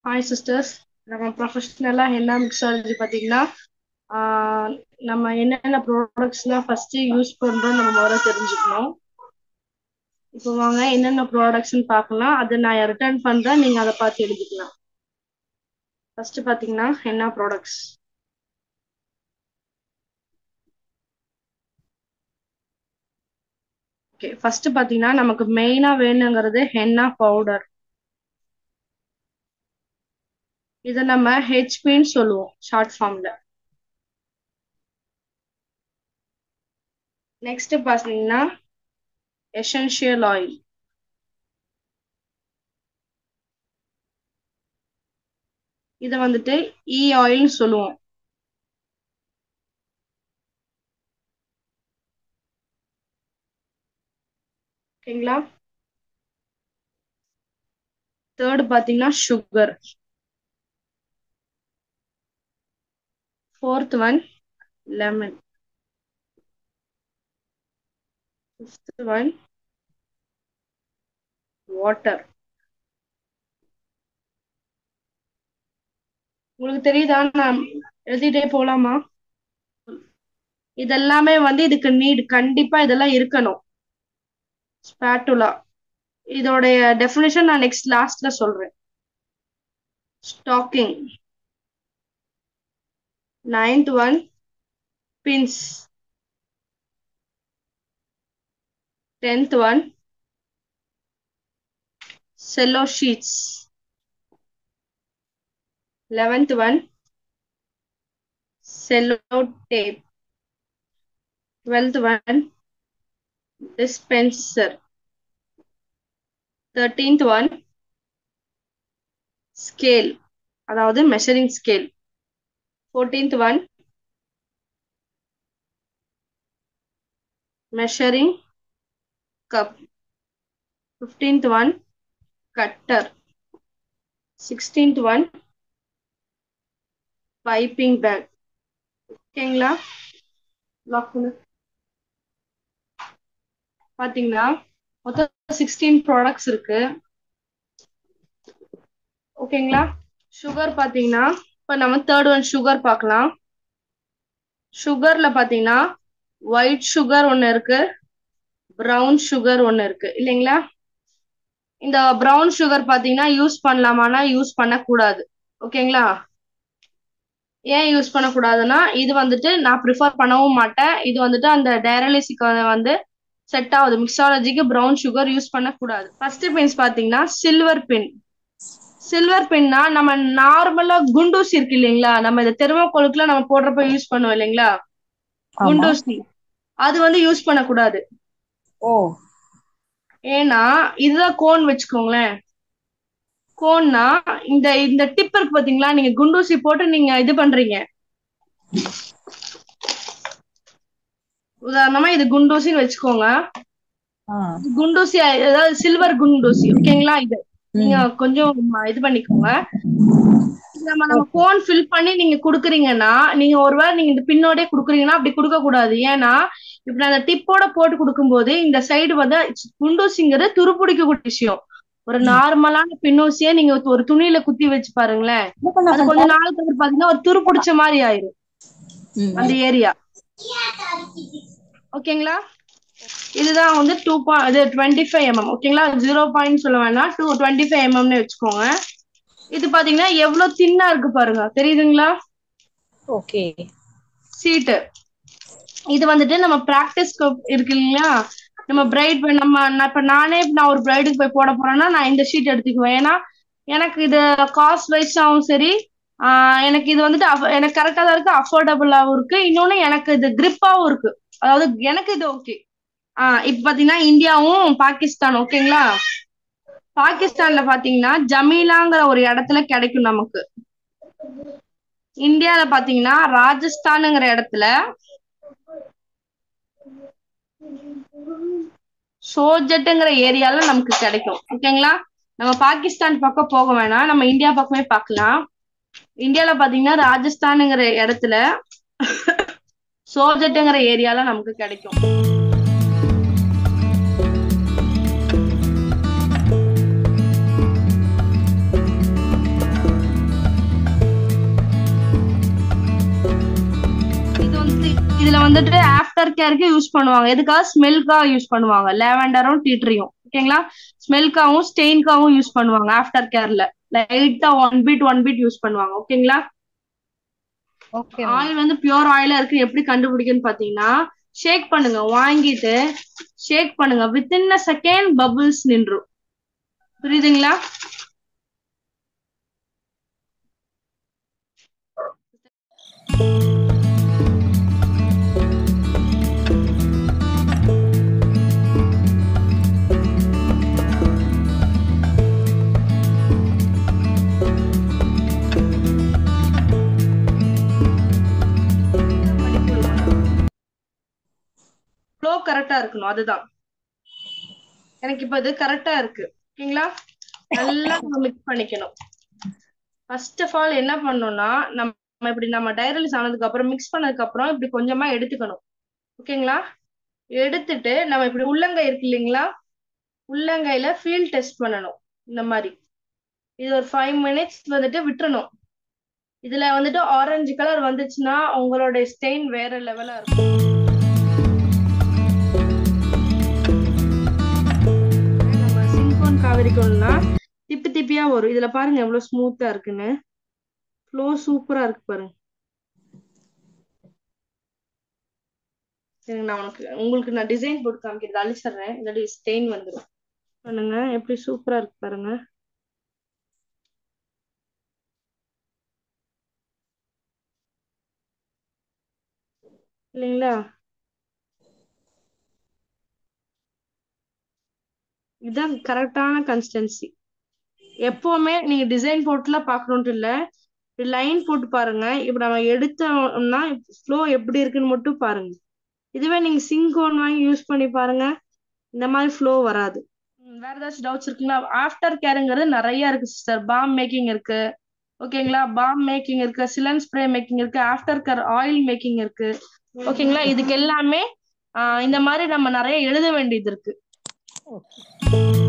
Hi sisters. நம்ம ப்ரொஃபஷ்னலாக என்ன mixology பார்த்தீங்கன்னா நம்ம என்னென்ன ப்ராடக்ட்ஸ்லாம் ஃபஸ்ட்டு யூஸ் பண்ணுறோம் நம்ம முதல்ல தெரிஞ்சுக்கணும். இப்போ வாங்க என்னென்ன ப்ராடக்ட்ஸ்ன்னு பார்க்கலாம். அதை நான் ரிட்டர்ன் பண்ணுறேன், நீங்கள் அதை பார்த்து எழுதிக்கலாம். ஃபஸ்ட்டு பார்த்தீங்கன்னா என்ன ப்ராடக்ட்ஸ். ஓகே, ஃபஸ்ட்டு பார்த்தீங்கன்னா நமக்கு மெயினாக வேணுங்கிறது ஹென்னா பவுடர். இதை நம்ம ஹெச்பின்னு சொல்லுவோம் ஷார்ட் ஃபார்மில். நெக்ஸ்ட் பார்த்தீங்கன்னா எசென்ஷியல் ஆயில். இதை வந்துட்டு இ ஆயில்னு சொல்லுவோம். ஓகேங்களா. தேர்ட் பார்த்தீங்கன்னா sugar. Fourth one lemon. Fifth one water. உங்களுக்கு தெரியுதா? நான் எழுதிட்டே போலாமா? இதெல்லாமே வந்து இதுக்கு நீட் கண்டிப்பா இதெல்லாம் இருக்கணும். ஸ்பேட்டுலா இதோடைய டெஃபினிஷன் நான் நெக்ஸ்ட் லாஸ்ட்ல சொல்றேன். Stocking. Ninth one pins. 10th one cello sheets. 11th one cello tape. 12th one dispenser. 13th one scale, அதாவது measuring scale. 14th one measuring cup. 15th one cutter. 16th one piping bag. ஓகேங்களா. Lock பண்ணு. பாத்தீங்கன்னா மொத்தம் 16 products இருக்கு. ஓகேங்களா. Sugar பாத்தீங்கன்னா இப்ப நம்ம தேர்ட் ஒன் சுகர் பார்க்கலாம். சுகர்ல பாத்தீங்கன்னா ஒயிட் சுகர் ஒன்னு இருக்கு, பிரவுன் சுகர் ஒன்னு இருக்கு இல்லைங்களா. இந்த பிரவுன் சுகர் பாத்தீங்கன்னா யூஸ் பண்ணலாமான்னா யூஸ் பண்ணக்கூடாது. ஓகேங்களா. ஏன் யூஸ் பண்ணக்கூடாதுன்னா இது வந்துட்டு நான் ப்ரிஃபர் பண்ணவும் மாட்டேன். இது வந்துட்டு அந்த டயரலிசிக்கு வந்து செட் ஆகுது. மிக்ஸாலஜிக்கு பிரவுன் சுகர் யூஸ் பண்ணக்கூடாது. ஃபர்ஸ்ட் பின்ஸ் பாத்தீங்கன்னா சில்வர் பின். சில்வர் பின்னா நம்ம நார்மலா குண்டூசி இருக்கு இல்லைங்களா, நம்ம இந்த தெர்மோகோலுக்குல நம்ம போடுறப்ப யூஸ் பண்ணுவோம் இல்லைங்களா, குண்டூசி, அது வந்து யூஸ் பண்ணக்கூடாது. ஓ, ஏன்னா இதுதான் கோன் வச்சுக்கோங்களேன். கோன்னா இந்த இந்த டிப் இருக்கு பாத்தீங்களா, நீங்க குண்டூசி போட்டு நீங்க இது பண்றீங்க. உதாரணமா இது குண்டூசின்னு வச்சுக்கோங்க. குண்டூசி அதாவது சில்வர் குண்டூசி. ஓகேங்களா. இது நீங்க கொஞ்சம் இது பண்ணிக்கோங்க. நம்ம கோன் ஃபில் பண்ணி நீங்க குடுக்குறீங்கன்னா, நீங்க ஒருவேளை நீங்க இந்த பின்னோடே குடுக்குறீங்கன்னா அப்படி கொடுக்க கூடாது. ஏன்னா இப்ப அந்த டிப்போட போட்டு கொடுக்கும்போது இந்த சைடு வந்து குண்டூசிங்கிறது துருப்பிடிக்கக்கூடிய விஷயம். ஒரு நார்மலான பின்னூசிய நீங்க ஒரு துணியில குத்தி வச்சு பாருங்களேன், அது கொஞ்ச நாளுக்கு அப்புறம் பாத்தீங்கன்னா ஒரு துரு பிடிச்ச மாதிரி ஆயிரும் அந்த ஏரியா. ஓகேங்களா. இதுதான் வந்து 25 mm. ஓகேங்களா. 0 சொல்ல வேணாம், 25 mm வச்சுக்கோங்க. இது பாத்தீங்கன்னா எவ்வளவு தின்னா இருக்கு பாருங்க, தெரியுதுங்களா. ஓகே. சீட்டு இது வந்துட்டு நம்ம பிராக்டிஸ் இருக்கு இல்லையா, நம்ம பிரைட் இப்ப நான் ஒரு பிரைடுக்கு போய் போட போறேன்னா நான் இந்த ஷீட் எடுத்துக்குவேன். ஏன்னா எனக்கு இது காஸ்ட் வைஸாவும் சரி, எனக்கு இது வந்துட்டு எனக்கு கரெக்டா தான் இருக்கு, அஃபோர்டபுளாவும் இருக்கு. இன்னொன்னு எனக்கு இது கிரிப்பாவும் இருக்கு. அதாவது எனக்கு இது ஓகே. இப்ப பாத்தீங்கன்னா இந்தியாவும் பாகிஸ்தான். ஓகேங்களா. பாகிஸ்தான்ல பாத்தீங்கன்னா ஜமீலாங்கிற ஒரு இடத்துல கிடைக்கும் நமக்கு. இந்தியால பாத்தீங்கன்னா ராஜஸ்தானுங்கிற இடத்துல சோஜட்டுங்கிற ஏரியால நமக்கு கிடைக்கும். ஓகேங்களா. நம்ம பாகிஸ்தான் பக்கம் போக வேணாம், நம்ம இந்தியா பக்கமே பார்க்கலாம். இந்தியால பாத்தீங்கன்னா ராஜஸ்தானுங்கிற இடத்துல சோஜட்டுங்கிற ஏரியால நமக்கு கிடைக்கும். வந்துட்டு ஆஃப்டர் கேருக்கு யூஸ் பண்ணுவாங்க. எதுக்காக? ஸ்மெல்க்காக யூஸ் பண்ணுவாங்க. லேவெண்டரும் டீ ட்ரீயும் ஓகேங்களா. ஸ்மெல்க்காவும் ஸ்டெயின்காவும் யூஸ் பண்ணுவாங்க. ஆஃப்டர் கேர்ல லைட்டா ஒன் பீட் யூஸ் பண்ணுவாங்க ஓகேங்களா. Okay ma'am. ஆயில் வந்து பியூர் ஆயிலா இருக்கு எப்படி கண்டுபிடிக்குன்னு பாத்தீங்கன்னா, ஷேக் பண்ணுங்க. வாங்கிட்டு ஷேக் பண்ணுங்க. வித்தின் அ செகண்ட் பபிள்ஸ் நின்றும். புரியுதுங்களா? ஃப்ளோ கரெக்டா இருக்கணும். அதுதான் எனக்கு இப்ப இது கரெக்டா இருக்கு ஓகேங்களா. நல்லா நம்ம மிக்ஸ் பண்ணிக்கணும். ஃபர்ஸ்ட் ஆஃப் ஆல் என்ன பண்ணணும்னா, நம்ம இப்படி நம்ம டைரலிஸ் ஆனதுக்கு அப்புறம் மிக்ஸ் பண்ணதுக்கு அப்புறம் இப்படி கொஞ்சமா எடுத்துக்கணும் ஓகேங்களா. எடுத்துட்டு நம்ம இப்படி உள்ளங்கை இருக்கு இல்லைங்களா, உள்ளங்கையில ஃபீல் டெஸ்ட் பண்ணணும். இந்த மாதிரி இது ஒரு 5 மினிட்ஸ் வந்துட்டு விட்டுறணும். இதுல வந்துட்டு ஆரஞ்சு கலர் வந்துச்சுன்னா உங்களோட ஸ்டெயின் வேற லெவலா இருக்கும். நம்ம சிங்கோன் காவிரிக்கோன்னா திப்பி திப்பியா வரும். இதுல பாருங்க எவ்வளவு ஸ்மூத்தா இருக்குன்னு. ஃப்ளோ சூப்பரா இருக்கு பாருங்க. சரிங்க, நான் உங்களுக்கு நான் டிசைன் போட்டு காமிக்கிறது அழிச்சிடுறேன். இல்லாட்டி ஸ்டெயின் வந்துடும். பண்ணுங்க எப்படி சூப்பரா இருக்கு பாருங்க. இல்லைங்களா? இதுதான் கரெக்டான கன்சிஸ்டன்சி. எப்பவுமே நீங்க டிசைன் போட்டுலாம் பார்க்கணும்ட்டு இல்ல, லைன் போட்டு பாருங்க. இப்ப நம்ம எடுத்தோம்னா ஃப்ளோ எப்படி இருக்குன்னு மட்டும் பாருங்க. இதுவே நீங்க சிங்கோன் வாங்கி யூஸ் பண்ணி பாருங்க, இந்த மாதிரி ஃப்ளோ வராது. வேற ஏதாச்சும் டவுட்ஸ் இருக்குங்களா? ஆஃப்டர் கேருங்கிறது நிறைய இருக்கு சிஸ்டர். பாம் மேக்கிங் இருக்கு ஓகேங்களா. பாம் மேக்கிங் இருக்கு, சிலன் ஸ்ப்ரே மேக்கிங் இருக்கு, ஆஃப்டர் கேர் ஆயில் மேக்கிங் இருக்கு ஓகேங்களா. இதுக்கு எல்லாமே இந்த மாதிரி நம்ம நிறைய எழுத வேண்டியது இருக்கு. ஓகே.